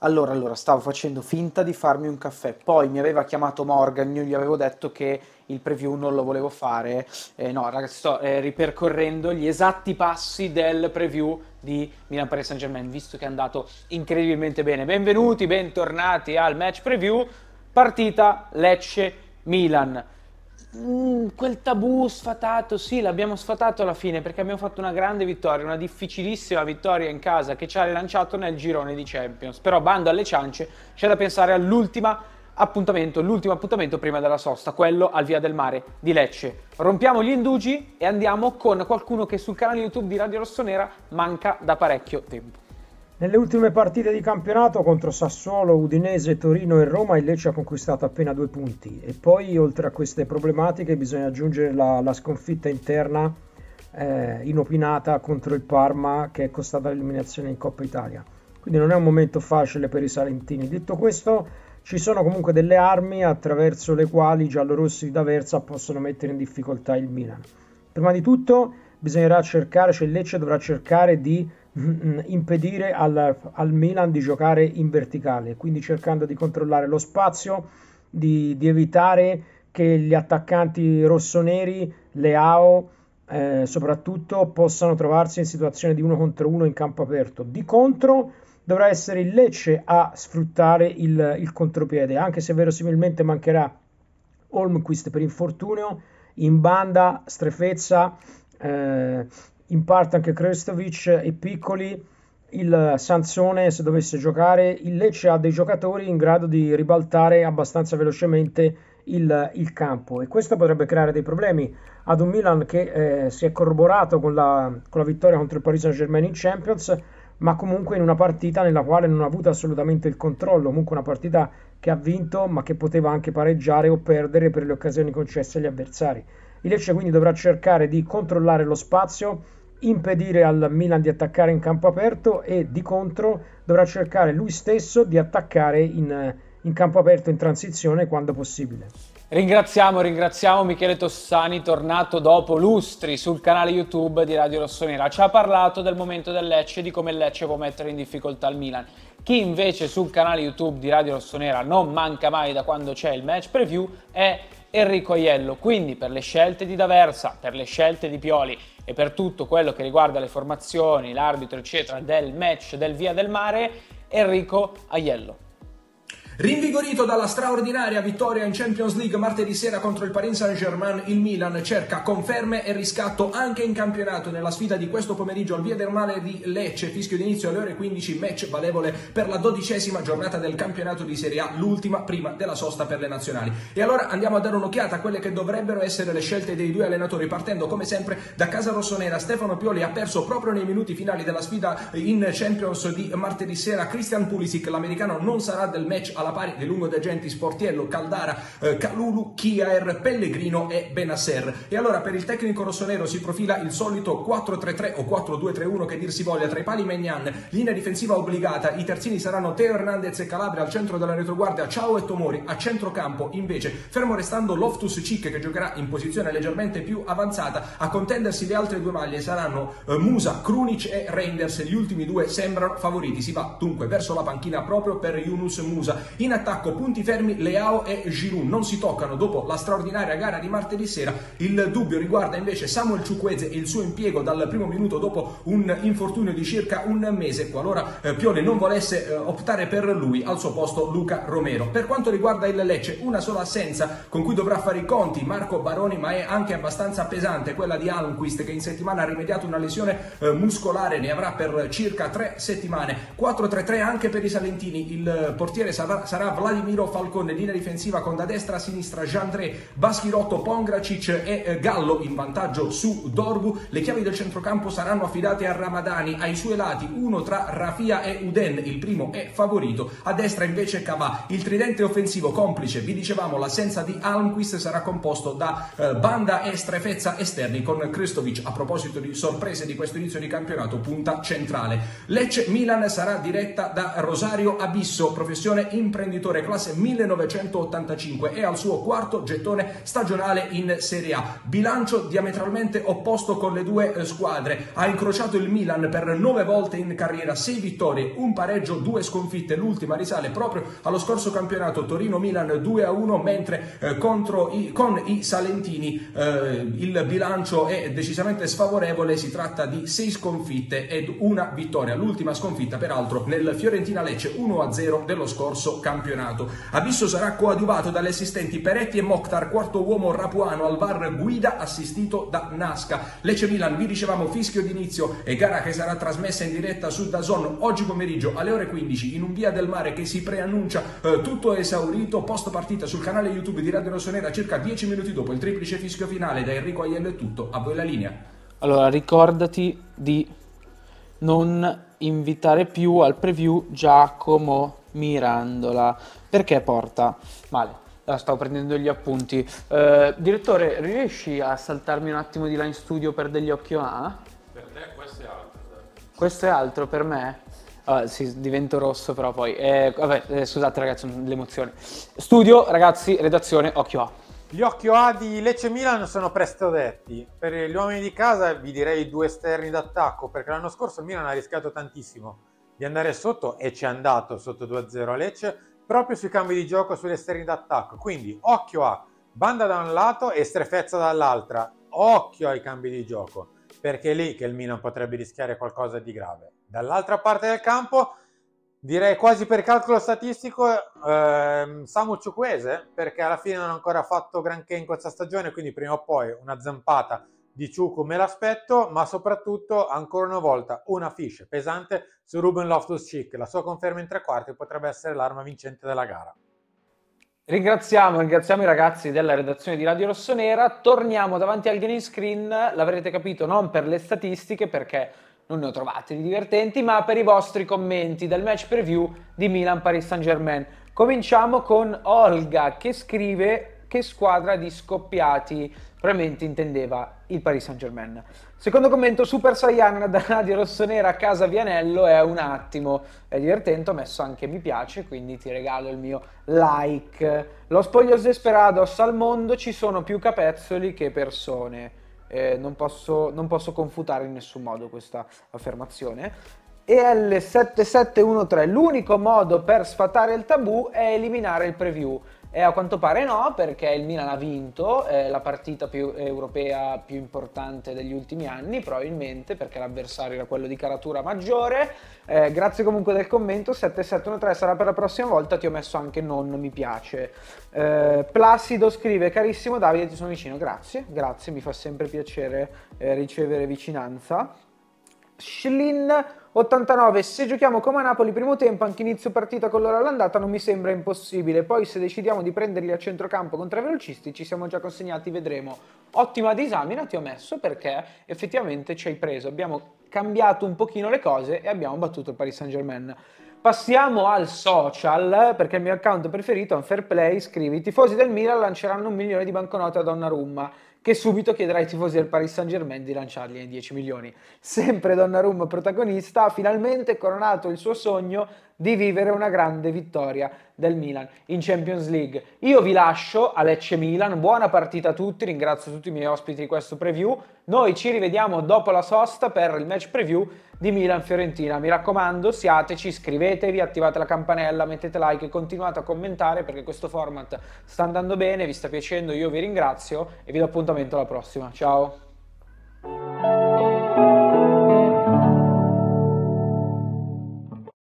Allora, stavo facendo finta di farmi un caffè, poi mi aveva chiamato Morgan, io gli avevo detto che il preview non lo volevo fare. No, ragazzi, sto ripercorrendo gli esatti passi del preview di Milan Paris Saint-Germain, visto che è andato incredibilmente bene. Benvenuti, bentornati al match preview, partita Lecce-Milan. Quel tabù sfatato, sì, l'abbiamo sfatato alla fine perché abbiamo fatto una grande vittoria, una difficilissima vittoria in casa che ci ha rilanciato nel girone di Champions. Però bando alle ciance, c'è da pensare all'ultimo appuntamento prima della sosta, quello al Via del Mare di Lecce. Rompiamo gli indugi e andiamo con qualcuno che sul canale YouTube di Radio Rossonera manca da parecchio tempo. Nelle ultime partite di campionato contro Sassuolo, Udinese, Torino e Roma il Lecce ha conquistato appena 2 punti e poi oltre a queste problematiche bisogna aggiungere la sconfitta interna inopinata contro il Parma che è costata l'eliminazione in Coppa Italia. Quindi non è un momento facile per i salentini. Detto questo, ci sono comunque delle armi attraverso le quali i giallorossi di D'Aversa possono mettere in difficoltà il Milan. Prima di tutto bisognerà cercare, cioè il Lecce dovrà cercare di impedire al Milan di giocare in verticale, quindi cercando di controllare lo spazio, di evitare che gli attaccanti rossoneri, Leao soprattutto, possano trovarsi in situazione di 1 contro 1 in campo aperto. Di contro dovrà essere il Lecce a sfruttare il contropiede, anche se verosimilmente mancherà Holmquist per infortunio, in banda Strefezza, in parte anche Krstovic e Piccoli, il Sansone se dovesse giocare. Il Lecce ha dei giocatori in grado di ribaltare abbastanza velocemente il campo e questo potrebbe creare dei problemi ad un Milan che si è corroborato con la vittoria contro il Paris Saint-Germain in Champions, ma comunque in una partita nella quale non ha avuto assolutamente il controllo, comunque una partita che ha vinto ma che poteva anche pareggiare o perdere per le occasioni concesse agli avversari. Il Lecce quindi dovrà cercare di controllare lo spazio, impedire al Milan di attaccare in campo aperto e di contro dovrà cercare lui stesso di attaccare in campo aperto in transizione quando possibile. Ringraziamo Michele Tossani, tornato dopo lustri sul canale YouTube di Radio Rossonera. Ci ha parlato del momento del Lecce, di come il Lecce può mettere in difficoltà il Milan. Chi invece sul canale YouTube di Radio Rossonera non manca mai da quando c'è il match preview è Enrico Aiello. Quindi per le scelte di D'Aversa, per le scelte di Pioli e per tutto quello che riguarda le formazioni, l'arbitro eccetera del match del Via del Mare, Enrico Aiello. Rinvigorito dalla straordinaria vittoria in Champions League martedì sera contro il Paris Saint-Germain, il Milan cerca conferme e riscatto anche in campionato nella sfida di questo pomeriggio al Via del Mare di Lecce. Fischio d'inizio alle ore 15, match valevole per la 12ª giornata del campionato di Serie A, l'ultima prima della sosta per le nazionali. E allora andiamo a dare un'occhiata a quelle che dovrebbero essere le scelte dei due allenatori, partendo come sempre da casa rossonera. Stefano Pioli ha perso proprio nei minuti finali della sfida in Champions di martedì sera. Christian Pulisic, l'americano, non sarà del match alla pari di lungodeagenti Sportiello, Caldara, Kalulu, Kjaer, Pellegrino e Benasser. E allora per il tecnico rossonero si profila il solito 4-3-3 o 4-2-3-1 che dir si voglia. Tra i pali Maignan, linea difensiva obbligata, i terzini saranno Teo Hernandez e Calabria al centro della retroguardia, Ciao e Tomori a centrocampo. Invece fermo restando Loftus-Cheek che giocherà in posizione leggermente più avanzata. A contendersi le altre due maglie saranno Musa, Krunic e Reinders. Gli ultimi due sembrano favoriti. Si va dunque verso la panchina proprio per Yunus Musa. In attacco punti fermi Leao e Giroud, non si toccano dopo la straordinaria gara di martedì sera. Il dubbio riguarda invece Samuel Chukwueze e il suo impiego dal primo minuto dopo un infortunio di circa un mese, qualora Pioli non volesse optare per lui, al suo posto Luca Romero. Per quanto riguarda il Lecce, una sola assenza con cui dovrà fare i conti Marco Baroni, ma è anche abbastanza pesante quella di Almquist, che in settimana ha rimediato una lesione muscolare, ne avrà per circa 3 settimane. 4-3-3 anche per i salentini, il portiere sarà Vladimiro Falcone, linea difensiva con da destra a sinistra Jandré, Baschirotto, Pongracic e Gallo in vantaggio su Dorgu. Le chiavi del centrocampo saranno affidate a Ramadani, ai suoi lati uno tra Rafia e Uden, il primo è favorito, a destra invece Cavà. Il tridente offensivo complice, vi dicevamo l'assenza di Almquist, sarà composto da Banda e Strefezza esterni con Krstovic, a proposito di sorprese di questo inizio di campionato, punta centrale. Lecce Milan sarà diretta da Rosario Abisso, professione impresa imprenditore classe 1985 e al suo quarto gettone stagionale in Serie A. Bilancio diametralmente opposto con le due squadre. Ha incrociato il Milan per 9 volte in carriera, 6 vittorie, un pareggio, 2 sconfitte. L'ultima risale proprio allo scorso campionato Torino-Milan 2-1, mentre con i salentini il bilancio è decisamente sfavorevole. Si tratta di 6 sconfitte ed una vittoria, l'ultima sconfitta peraltro nel Fiorentina-Lecce 1-0 dello scorso campionato. Abisso sarà coadiuvato dalle assistenti Peretti e Mokhtar, quarto uomo Rapuano, al VAR guida assistito da Nasca. Lecce-Milan, vi dicevamo, fischio d'inizio e gara che sarà trasmessa in diretta su DAZN oggi pomeriggio alle ore 15 in un Via del Mare che si preannuncia tutto esaurito. Post partita sul canale YouTube di Radio Rossonera circa 10 minuti dopo il triplice fischio finale. Da Enrico Aiello è tutto, a voi la linea. Allora, ricordati di non invitare più al preview Giacomo Mirandola, perché porta male. Stavo prendendo gli appunti. Direttore, riesci a saltarmi un attimo di là in studio per degli occhio A? Per te questo è altro. Questo è altro per me? Sì, divento rosso però poi. Scusate ragazzi, l'emozione. Studio, ragazzi, redazione, occhio A. Gli occhio A di Lecce Milan sono presto detti. Per gli uomini di casa vi direi 2 esterni d'attacco, perché l'anno scorso il Milan ha rischiato tantissimo di andare sotto e ci è andato sotto 2-0 a Lecce proprio sui cambi di gioco sugli esterni d'attacco. Quindi occhio a Banda da un lato e Strefezza dall'altra. Occhio ai cambi di gioco, perché è lì che il Milan potrebbe rischiare qualcosa di grave. Dall'altra parte del campo direi quasi per calcolo statistico Samu Chukwueze, perché alla fine non ha ancora fatto granché in questa stagione, quindi prima o poi una zampata di Ciucu me l'aspetto, ma soprattutto ancora una volta una fiche pesante su Ruben Loftus-Cheek. La sua conferma in 3/4 potrebbe essere l'arma vincente della gara. Ringraziamo i ragazzi della redazione di Radio Rossonera. Torniamo davanti al green screen, l'avrete capito, non per le statistiche, perché non ne ho trovate di divertenti, ma per i vostri commenti del match preview di Milan-Paris Saint-Germain. Cominciamo con Olga che scrive: che squadra di scoppiati, probabilmente intendeva il Paris Saint-Germain. Secondo commento: Super Saiyan da Radio Rossonera a casa Vianello, è un attimo, è divertente, ho messo anche mi piace, quindi ti regalo il mio like. Los Pollos Desperados: al mondo ci sono più capezzoli che persone. Non posso confutare in nessun modo questa affermazione. EL7713: l'unico modo per sfatare il tabù è eliminare il preview. E a quanto pare no, perché il Milan ha vinto la partita più europea più importante degli ultimi anni, probabilmente perché l'avversario era quello di caratura maggiore. Grazie comunque del commento. 7713 sarà per la prossima volta, ti ho messo anche non mi piace. Placido scrive: carissimo Davide, ti sono vicino. Grazie, mi fa sempre piacere ricevere vicinanza. Shlin89: se giochiamo come a Napoli primo tempo, anche inizio partita con l'ora all'andata, non mi sembra impossibile. Poi se decidiamo di prenderli a centrocampo con 3 velocisti ci siamo già consegnati, vedremo. Ottima disamina ti ho messo, perché effettivamente ci hai preso. Abbiamo cambiato un pochino le cose e abbiamo battuto il Paris Saint-Germain. Passiamo al social, perché il mio account preferito è un fair play. Scrivi: i tifosi del Milan lanceranno 1 milione di banconote a Donnarumma, che subito chiederà ai tifosi del Paris Saint-Germain di lanciargli 10 milioni. Sempre Donnarumma protagonista, ha finalmente coronato il suo sogno di vivere una grande vittoria del Milan in Champions League. Io vi lascio a Lecce Milan, buona partita a tutti, ringrazio tutti i miei ospiti di questo preview. Noi ci rivediamo dopo la sosta per il match preview di Milan-Fiorentina. Mi raccomando, siateci, iscrivetevi, attivate la campanella, mettete like e continuate a commentare, perché questo format sta andando bene, vi sta piacendo, io vi ringrazio e vi do appuntamento alla prossima. Ciao!